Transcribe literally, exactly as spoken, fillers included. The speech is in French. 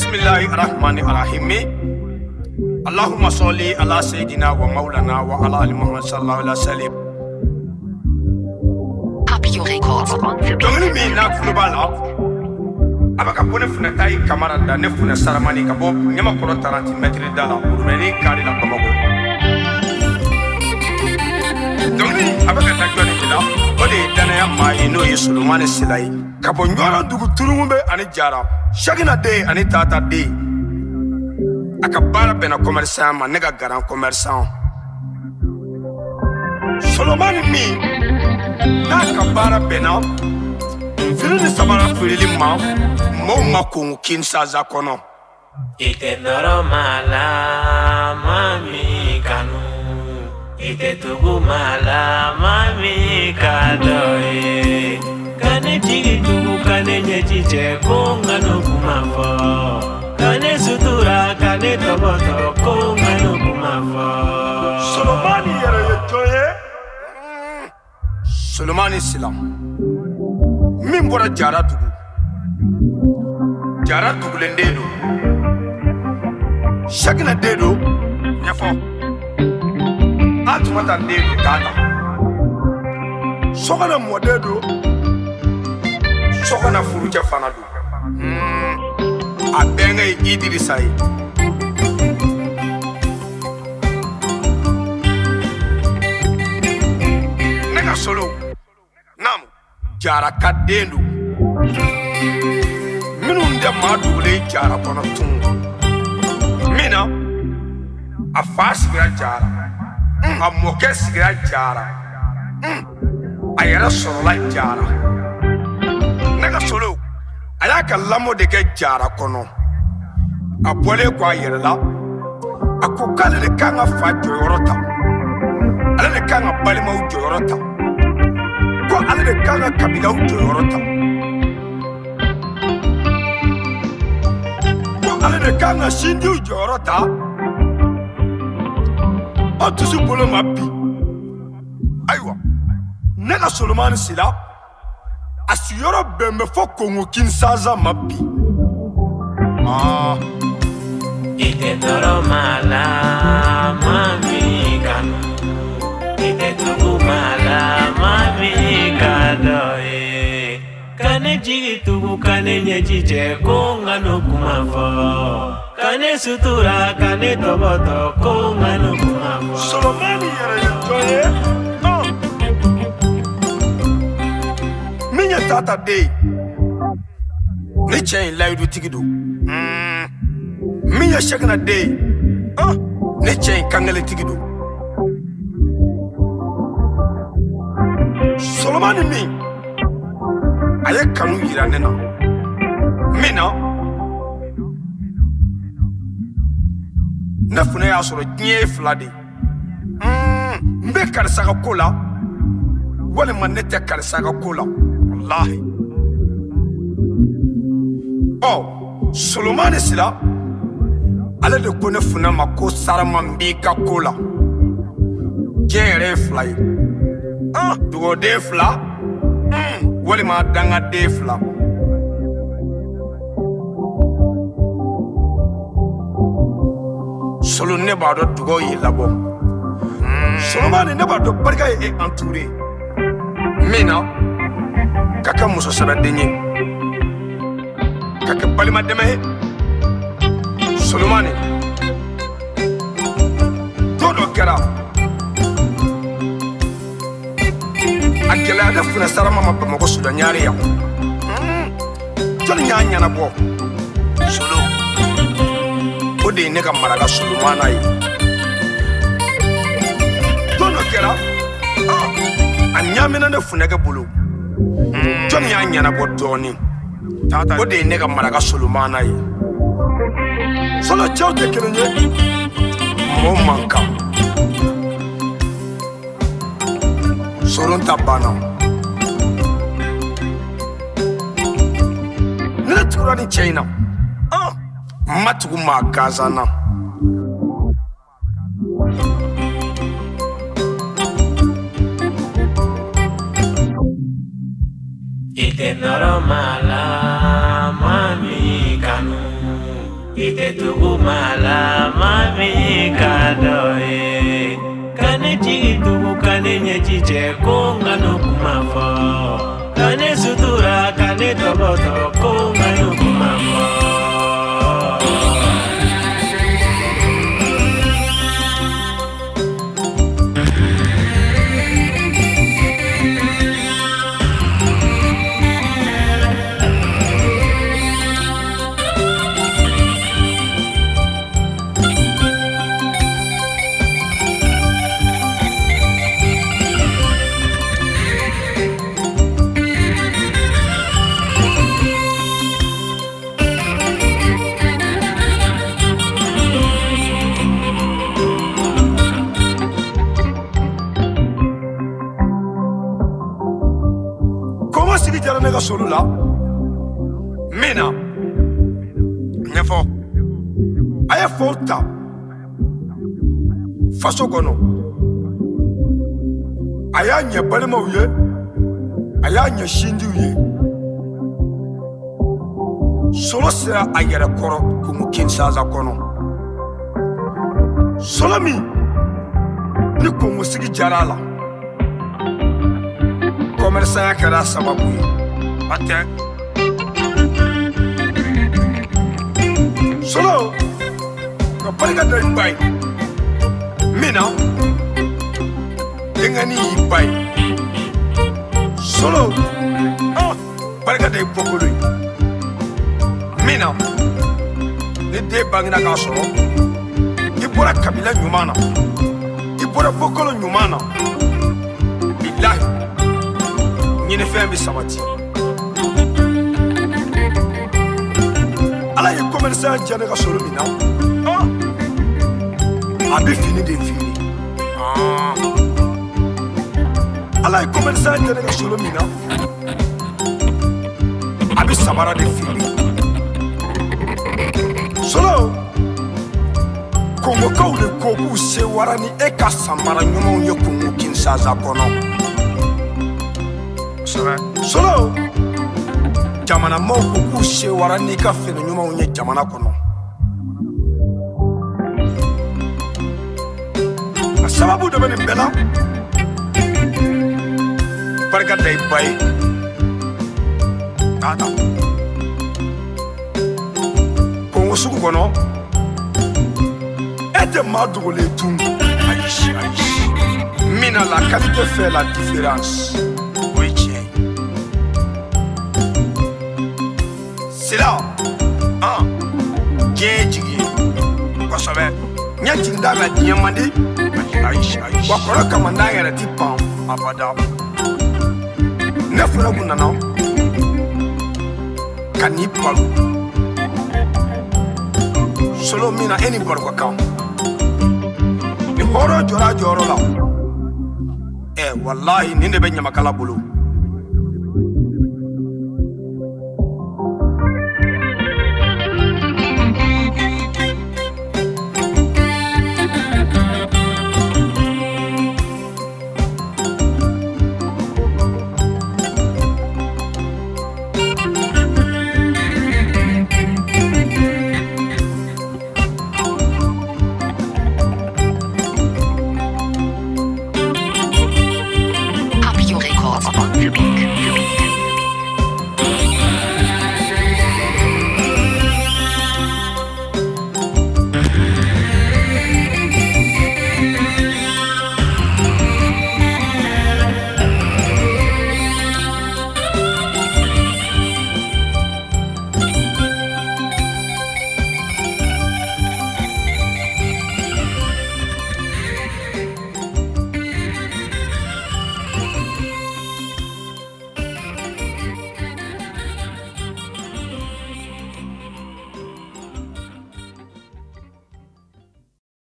Bismillahirrahmanirrahim. Allahumma salli ala sayyidina wa maulana wa ala ali Muhammad sallallahu alaihi wasallam. Copy your records on the Dongni mi na kulubala. Abaka pone FOUNÈ TAYI camarade ne FOUNÈ Saramani ka bo nyama koro trente mètres dala urmeni kari la Bamako. Dongni abaka ta joni kila ode dana ya mai no yi Souleymane Sylla ka bo nyoro dugu turumbe ani jara shagina de ani tata de akabara bena commerçant ma nega grand commerçant Souleymane mi na kabara bena Fili sabara fili ma mo makungu kinsaza kono ite normala mami kanu ite tugu mala mami kadoe kane jigi tugu kane nyeji je konga no kumafo kane sutura kane toboto konga no kumafo Souleymane yere yetoye Souleymane Sylla min bora jara dugu jara dugu lendedo shagina dedo nyafo atumata dedo tata sokana modedo sokana furuja fanado mm abenga Idrissa yi nega solo nam jara kadendo minun de madule jara kono tun mina a fasigira jara a moke sigira jara a yara sorola jara nega solo aya ka lamo de ke jara kono a bole ko a yere la a ko kale de kanga fa joyorota ale de kanga balima joyorota ko ale de kanga kabila joyorota ko ale de kanga sindi joyorota o tusu bolo mapi aywa nega Souleymane Sylla asiyoro bembe fo kongo kinsaza mapi ah ite normala mami kanu ite tugu mala mami kadoe kane jigi tugu kane nyeji je konga no kumafo kane sutura kane toboto konga no kumafo Souleymane yere yetoye oh minya tata de ni chain laidu tigido mm minya shagna de ah ni chain kangale tigido Souleymane mi aye kanu yira nena mina na FOUNÈ ya soro nye flade mm mbe karisa ka kola wala manete karisa ka kola wallahi oh Souleymane Sylla ale de kone FOUNÈ ma ko sarama mbi ka kola jere fly ah dugo de fla mm wala ma danga de fla solo ne ba do dugo yi labo Souleymane ne ba do barka e entouré mina kaka muso sabadenye kaka balima deme Souleymane todo kera akela da FOUNÈ Sarama ma Bamako suda nyari ya joli nya nya na bo solo ode ne ka maraga Souleymane yi todo kera anyamina ne FOUNÈ ga bulu joli nya nya na bo doni tata ode ne ka maraga Souleymane yi solo chao te kerenye mo manka soron tabana nila turani China ah matugu magazana ite normala mami kanu ite tugu mala mami kadoe. Kane chigi tugu kane nyechi cheko ngano kumafo. Kane sutura kane toboto ko ngano kumafo. Solula Mina Nyefo Aya fota Faso kono Aya nye balema uye Aya nye shindi uye Solo sera ayere koro kumu kinsaza kono Solo mi Ni kumu sigi jarala Komersa ya kera sababu ye Ate Solo Ka parika da ibai Mina Dengani ibai Solo Ah Parika da ipokului Mina Ni de bangina ka solo Ibora kabila nyumana Ibora pokolo nyumana Billahi Nyine fembi samati Ala ye commerçant jane ka solo mina ah abi fini de fini ah ala ye commerçant jane ka solo mina abi sabara de fini solo kongo kawle koku se warani e ka samara nyomo ye kongo kinsaza kono solo jamana moko kushe warani ka fene nyuma unye jamana kono sababu de bene bela parka dai bai tata kongo suku kono ete madugole tum aish aish mina la qualité fait la différence oui tiens Sylla, ah, Géji, quoi ça va? N'y a-t-il pas de diamandi? Aïe, aïe, quoi qu'on a commandé à la type en abada. Neuf fois qu'on a non, canipal. Solo mina any bar quoi quand. Le horror jora jora là. Eh, wallahi, n'inde ben yamakala bolo.